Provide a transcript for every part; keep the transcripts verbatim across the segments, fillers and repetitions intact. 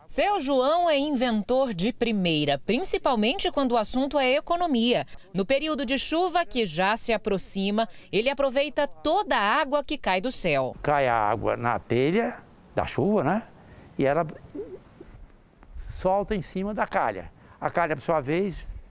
Seu João é inventor de primeira, principalmente quando o assunto é economia. No período de chuva que já se aproxima, ele aproveita toda a água que cai do céu. Cai a água na telha da chuva, né? E ela solta em cima da calha. A calha, por sua vez,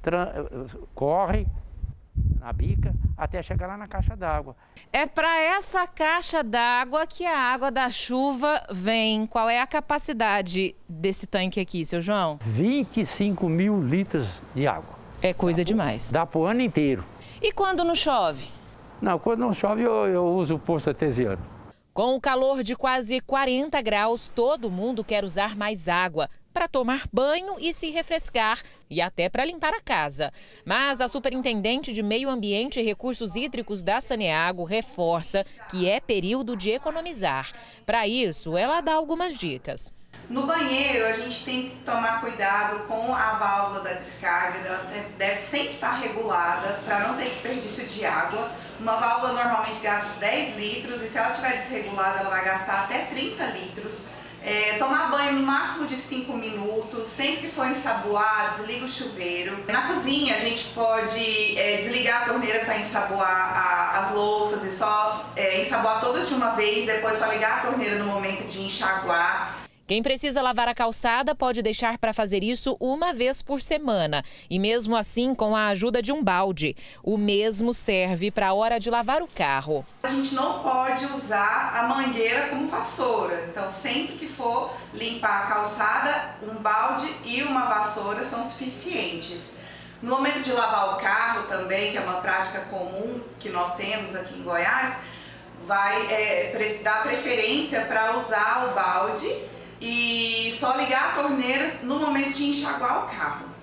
corre na bica até chegar lá na caixa d'água. É para essa caixa d'água que a água da chuva vem. Qual é a capacidade desse tanque aqui, seu João? vinte e cinco mil litros de água. É coisa dá demais. Pro, dá para o ano inteiro. E quando não chove? Não, quando não chove eu, eu uso o poço artesiano. Com o calor de quase quarenta graus, todo mundo quer usar mais água para tomar banho e se refrescar e até para limpar a casa. Mas a superintendente de Meio Ambiente e Recursos Hídricos da Saneago reforça que é período de economizar. Para isso, ela dá algumas dicas. No banheiro, a gente tem que tomar cuidado com a válvula da descarga, ela deve sempre estar regulada para não ter desperdício de água. Uma válvula normalmente gasta dez litros e se ela estiver desregulada, ela vai gastar até trinta litros. É, tomar banho no máximo de cinco minutos, sempre que for ensaboar, desliga o chuveiro. Na cozinha a gente pode é, desligar a torneira para ensaboar a, as louças e só é, ensaboar todas de uma vez, depois só ligar a torneira no momento de enxaguar. Quem precisa lavar a calçada pode deixar para fazer isso uma vez por semana. E mesmo assim com a ajuda de um balde. O mesmo serve para a hora de lavar o carro. A gente não pode usar a mangueira como vassoura. Então sempre que for limpar a calçada, um balde e uma vassoura são suficientes. No momento de lavar o carro também, que é uma prática comum que nós temos aqui em Goiás, vai é, dar preferência para usar o balde e só ligar a torneira no momento de enxaguar o carro.